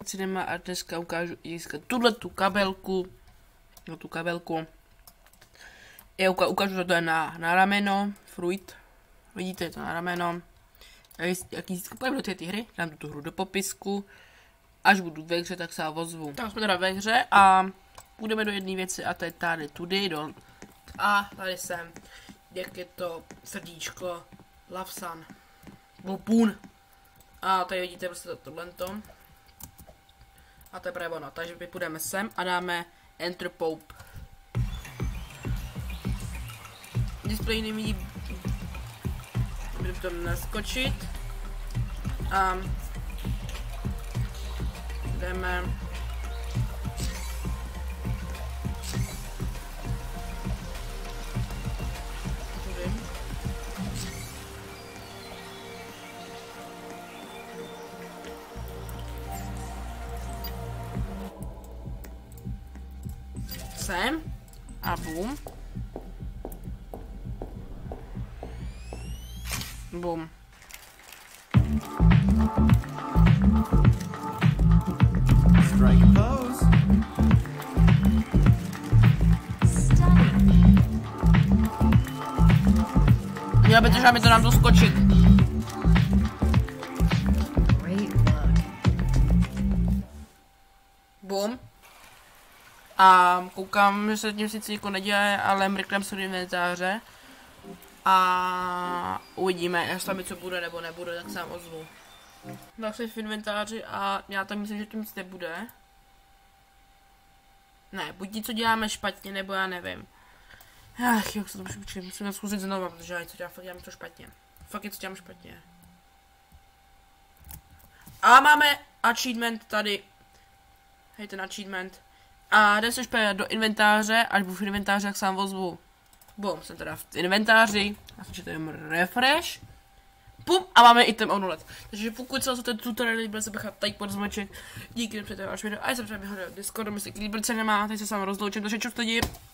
si jdeme a dneska ukážu tu kabelku. No tu kabelku. Já ukážu, že to je na rameno. Fruit. Vidíte, je to na rameno. Jaký půjdeme do té hry, dám tu hru do popisku. Až budu ve hře, tak se já ozvu. Tak jsme teda ve hře a půjdeme do jedné věci a to je tady tudy do. A tady jsem. Jak je to srdíčko Love Sun. Bopun. A tady vidíte prostě tohleto. A to je právě ono. Takže my půjdeme sem a dáme Enter Pope. Display nevidí. Budu to naskočit. A jdeme. Sem a bum. Bum. Strike pose. Já bych to, aby to nám to skočit. Bum. A koukám, že se tím sice jako neděje, ale mrknem se do inventáře. A uvidíme, jestli tam něco bude nebo nebude, tak se vám ozvu. Tak jsem v inventáři a já tam myslím, že to nic nebude. Ne, buď něco děláme špatně, nebo já nevím. Ach, jak se to učím, musím to zkusit znovu, protože já něco dělám, fakt dělám to špatně. Fakt něco dělám špatně. A máme achievement tady. Hej, ten achievement. A jdem se do inventáře, až budu v inventáři, jak se vám ozvu. Bum, jsem teda v inventáři. Já si četám refresh. Pum, a máme item onulet. Takže pokud se vás ten tutorial líbil, se bych tady pod zmeček. Díky, že přijďte váš video. A já jsem třeba vyhodil Discordu, myslím, líbil se nemá, teď se s vámi rozloučím, takže čus lidi.